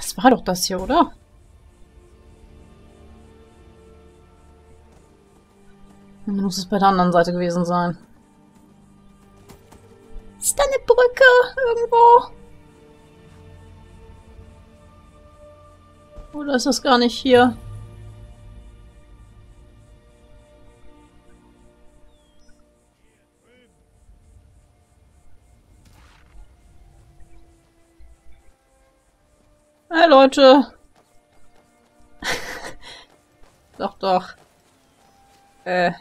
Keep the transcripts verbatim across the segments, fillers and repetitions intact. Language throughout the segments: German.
Das war doch das hier, oder? Dann muss es bei der anderen Seite gewesen sein. Ist da eine Brücke irgendwo? Oder ist das gar nicht hier? Hey Leute! Doch, doch. Äh.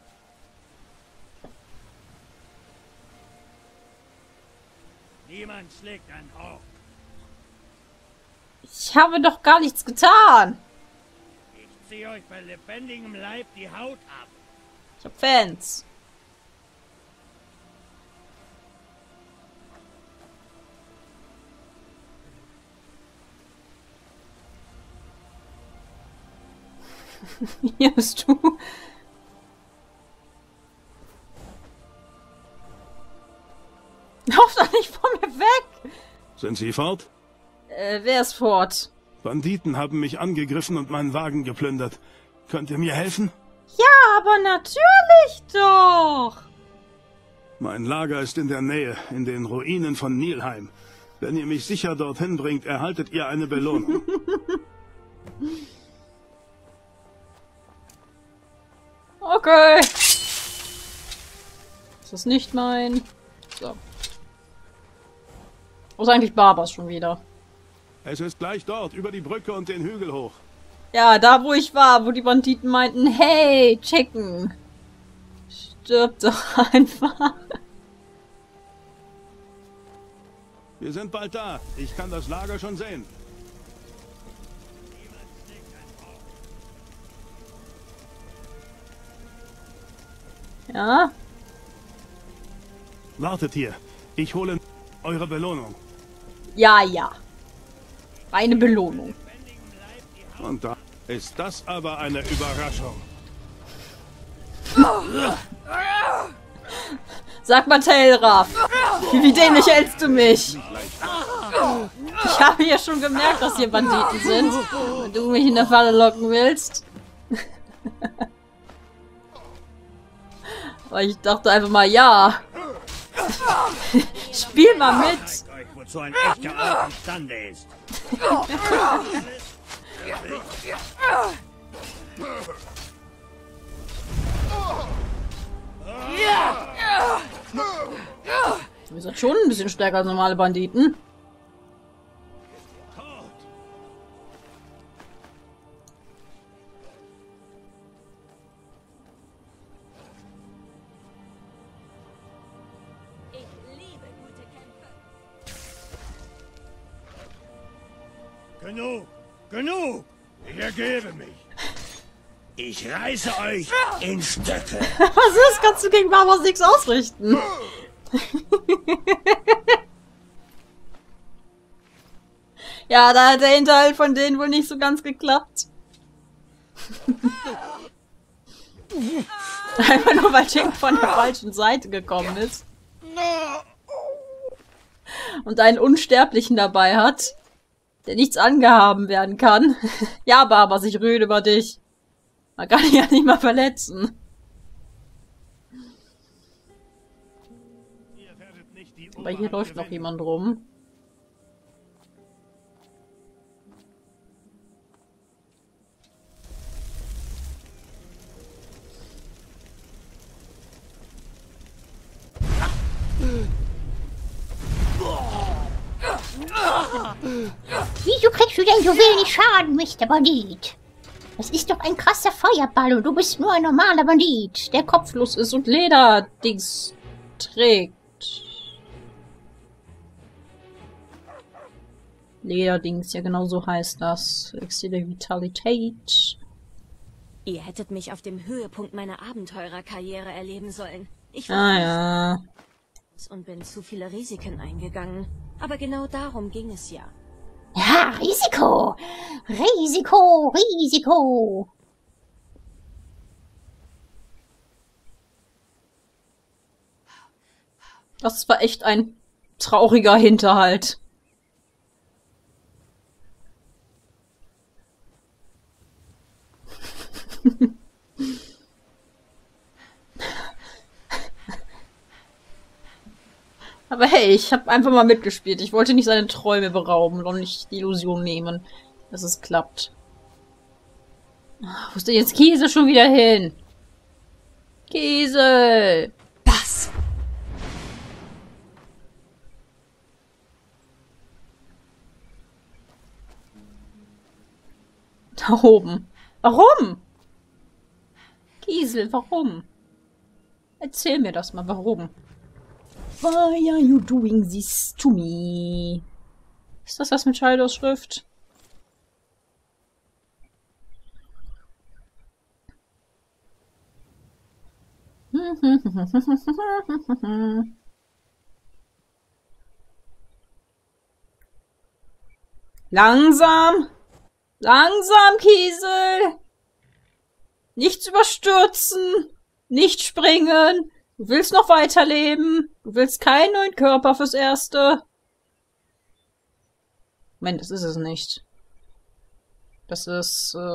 Niemand schlägt ein Hauch. Ich habe doch gar nichts getan! Ich ziehe euch bei lebendigem Leib die Haut ab. Ich hab Fans. Hier bist du. Lauf doch nicht von mir weg! Sind Sie fort? Äh, wer ist fort? Banditen haben mich angegriffen und meinen Wagen geplündert. Könnt ihr mir helfen? Ja, aber natürlich doch! Mein Lager ist in der Nähe, in den Ruinen von Nilheim. Wenn ihr mich sicher dorthin bringt, erhaltet ihr eine Belohnung. Okay. Das ist nicht mein. So. Wo ist eigentlich Barbas schon wieder? Es ist gleich dort, über die Brücke und den Hügel hoch. Ja, da wo ich war, wo die Banditen meinten, hey, checken. Stirb doch einfach. Wir sind bald da. Ich kann das Lager schon sehen. Ja? Wartet hier. Ich hole eure Belohnung. Ja, ja. Eine Belohnung. Und da ist das aber eine Überraschung. Sag mal, Tailraff. Wie dämlich hältst du mich? Ich habe ja schon gemerkt, dass hier Banditen sind. Wenn du mich in der Falle locken willst. Weil ich dachte einfach mal, ja. Spiel mal mit. Euch, wozu ein echter Ort imstande ist. Wir sind schon ein bisschen stärker als normale Banditen. Genug! Genug! Ich ergebe mich. Ich reiße euch in Stücke. Was ist? Kannst du gegen Barbas nichts ausrichten? Ja, da hat der Hinterhalt von denen wohl nicht so ganz geklappt. Einfach nur, weil Jink von der falschen Seite gekommen ist. Und einen Unsterblichen dabei hat, der nichts angehaben werden kann. Ja, Barbas, ich rüde über dich. Man kann dich ja nicht mal verletzen. Aber hier läuft noch jemand rum. Wieso kriegst du denn so wenig Schaden, Mister Bandit? Das ist doch ein krasser Feuerball und du bist nur ein normaler Bandit, Der kopflos ist und Lederdings trägt. Lederdings, ja genau so heißt das. Elixier der Vitalität. Ihr hättet mich auf dem Höhepunkt meiner Abenteurerkarriere erleben sollen. Ich war Ah ja. und bin zu viele Risiken eingegangen. Aber genau darum ging es ja. Ja, Risiko! Risiko! Risiko! Das war echt ein trauriger Hinterhalt. Aber hey, ich habe einfach mal mitgespielt. Ich wollte nicht seine Träume berauben und nicht die Illusion nehmen, dass es klappt. Wo ist denn jetzt Kiesel schon wieder hin? Kiesel! Was? Da oben. Warum? Kiesel, warum? Erzähl mir das mal, warum? Why are you doing this to me? Ist das was mit Shaidos Schrift? Langsam! Langsam, Kiesel! Nichts überstürzen! Nicht springen! Du willst noch weiterleben. Du willst keinen neuen Körper fürs Erste. Moment, das ist es nicht. Das ist, äh...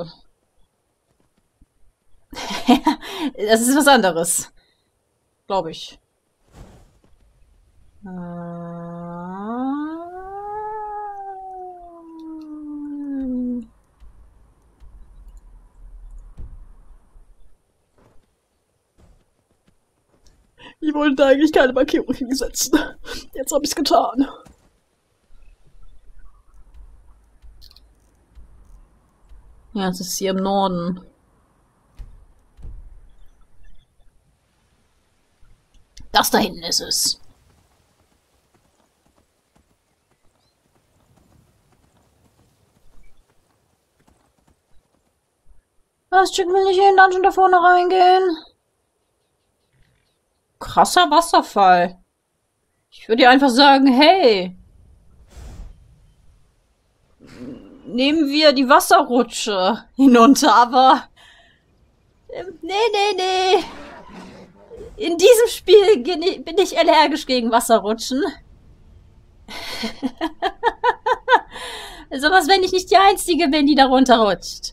das ist was anderes. Glaube ich. Äh... Ich wollte eigentlich keine Markierung hinsetzen. Jetzt habe ich es getan. Ja, es ist hier im Norden. Das da hinten ist es. Was, Chick will nicht in den Dungeon da vorne reingehen? Krasser Wasserfall. Ich würde dir einfach sagen, hey. Nehmen wir die Wasserrutsche hinunter, aber... Nee, nee, nee. In diesem Spiel bin ich allergisch gegen Wasserrutschen. Also was, wenn ich nicht die Einzige bin, die da runterrutscht.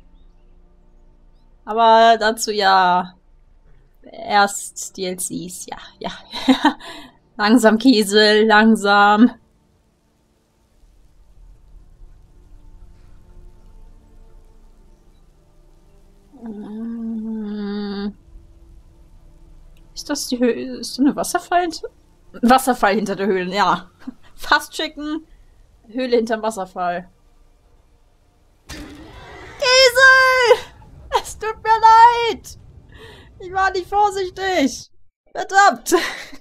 Aber dazu ja... Erst D L Cs, ja, ja. Langsam, Kiesel, langsam. Ist das die Höhle? Ist da eine Wasserfall hinter? Wasserfall hinter der Höhle, ja. Fast Chicken. Höhle hinterm Wasserfall. Kiesel! Es tut mir leid! Ich war nicht vorsichtig. Verdammt.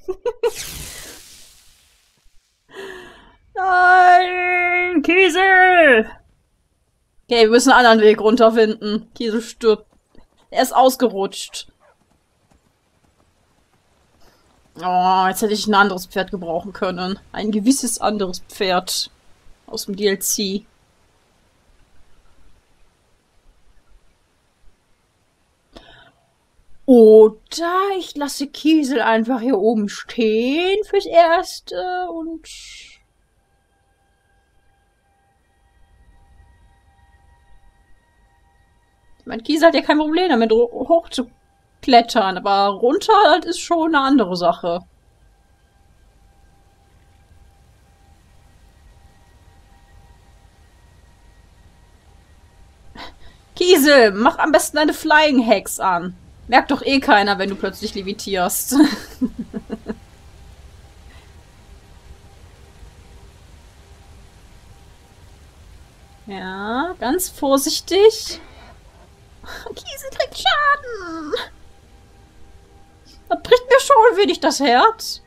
Nein, Kiesel. Okay, wir müssen einen anderen Weg runterfinden. Kiesel stirbt. Er ist ausgerutscht. Oh, jetzt hätte ich ein anderes Pferd gebrauchen können. Ein gewisses anderes Pferd. Aus dem D L C. Oder ich lasse Kiesel einfach hier oben stehen fürs Erste und... Ich meine, Kiesel hat ja kein Problem damit, hochzuklettern, aber runter, das ist schon eine andere Sache. Kiesel, mach am besten eine Flying Hex an. Merkt doch eh keiner, wenn du plötzlich levitierst. Ja, ganz vorsichtig. Kiesel kriegt Schaden. Das bricht mir schon ein wenig das Herz.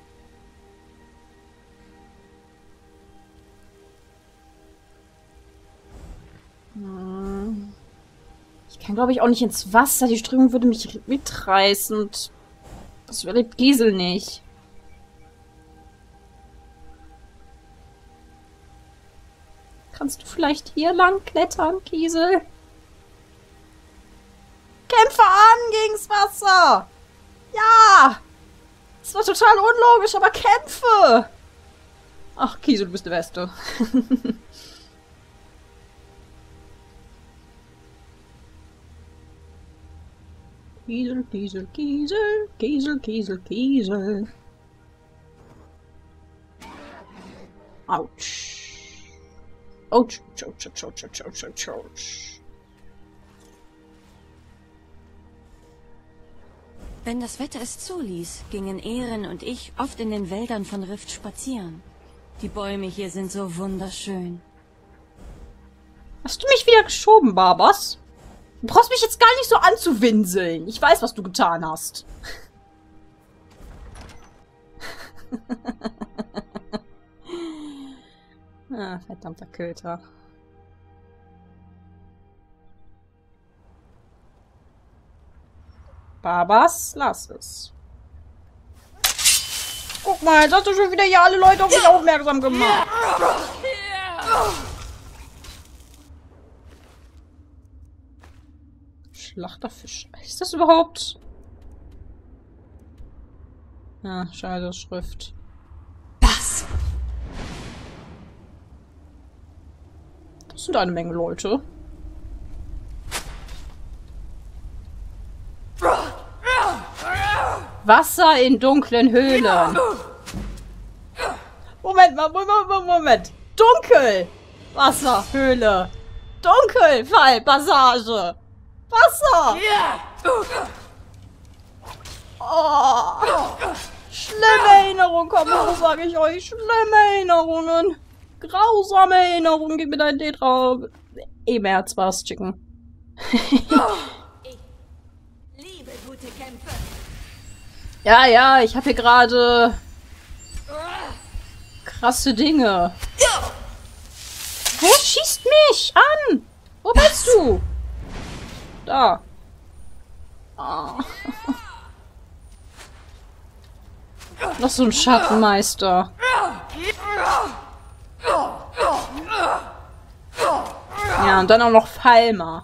Hm. Ich kann, glaube ich, auch nicht ins Wasser. Die Strömung würde mich mitreißen. Und das überlebt Kiesel nicht. Kannst du vielleicht hier lang klettern, Kiesel? Kämpfe an gegen's Wasser! Ja! Das war total unlogisch, aber kämpfe! Ach, Kiesel, du bist der Beste. Kiesel, Kiesel, Kiesel, Kiesel, Kiesel, Kiesel. Autsch. Autsch, autsch, autsch, autsch, autsch, autsch, autsch, autsch. Wenn das Wetter es zuließ, gingen Ehren und ich oft in den Wäldern von Rift spazieren. Die Bäume hier sind so wunderschön. Hast du mich wieder geschoben, Barbas? Du brauchst mich jetzt gar nicht so anzuwinseln. Ich weiß, was du getan hast. Ah, verdammter Köter. Barbas, lass es. Guck mal, jetzt hast du schon wieder hier alle Leute auf mich aufmerksam gemacht. Schlachterfisch. Ist das überhaupt? Ja, schade, Schrift. Was? Das sind eine Menge Leute. Wasser in dunklen Höhlen. Moment mal, Moment, Moment. Dunkel. Wasser, Höhle. Dunkel, Fall, Passage. Wasser. Oh. Schlimme Erinnerungen kommen hoch, sage ich euch. Schlimme Erinnerungen. Grausame Erinnerungen. Gib mir dein Tetra. E-März war's, Chicken. Liebe gute Kämpfe. Ja, ja, ich habe hier gerade krasse Dinge. Wer schießt mich an? Wo bist du? Da. Oh. Noch so ein Schattenmeister. Ja, und dann auch noch Falmer.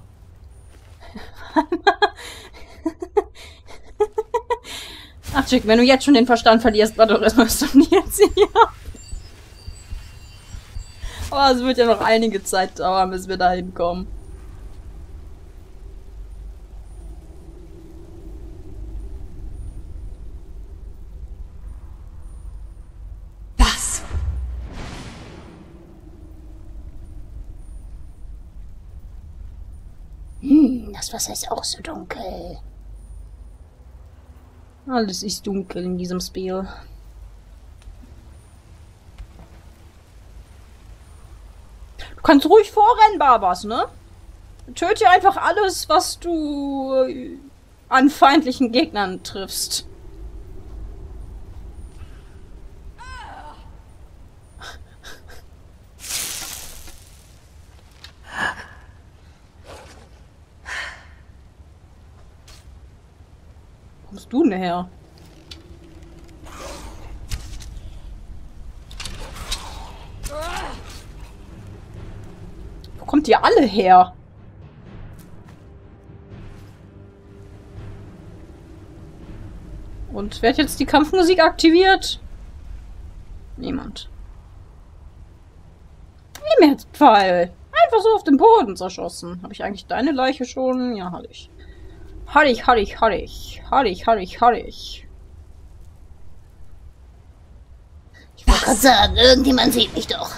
Ach, Chick, wenn du jetzt schon den Verstand verlierst, warte doch erstmal, was du mir jetzt hier. Aber es wird ja noch einige Zeit dauern, bis wir da hinkommen. Was? Hm, das Wasser ist auch so dunkel. Alles ist dunkel in diesem Spiel. Du kannst ruhig vorrennen, Barbas, ne? Töte einfach alles, was du an feindlichen Gegnern triffst. Wo kommst du denn her? Wo kommt ihr alle her? Und wer hat jetzt die Kampfmusik aktiviert? Niemand. Nimm jetzt Pfeil. Einfach so auf den Boden zerschossen. Habe ich eigentlich deine Leiche schon? Ja, hatte ich. Hatte ich, hatte ich, hatte ich. Hatte ich, hatte ich, hatte ich. Ich wollte gerade sagen, irgendjemand sieht mich doch.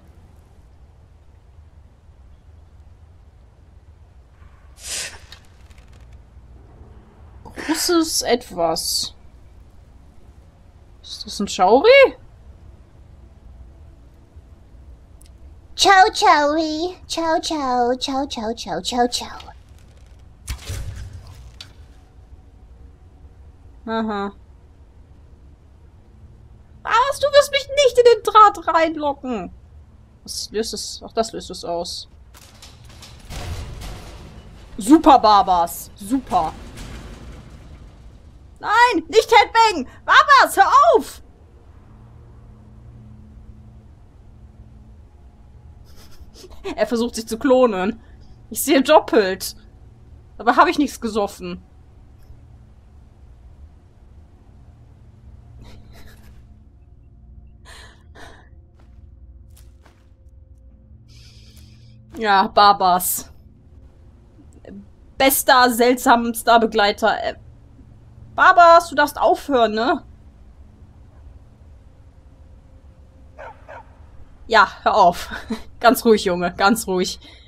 Großes Etwas. Ist das ein Schauri? Ciao, ciao, ciao, ciao, ciao, ciao, ciao, ciao, ciao. Aha. Was? Du wirst mich nicht in den Draht reinlocken. Was löst es? Auch das löst es aus. Super, Barbas. Super. Nein, nicht Headbang! Barbas, hör auf! Er versucht sich zu klonen. Ich sehe doppelt. Aber habe ich nichts gesoffen. Ja, Barbas. bester, seltsamster Begleiter. Äh, Barbas, du darfst aufhören, ne? Ja, hör auf. Ganz ruhig, Junge, ganz ruhig.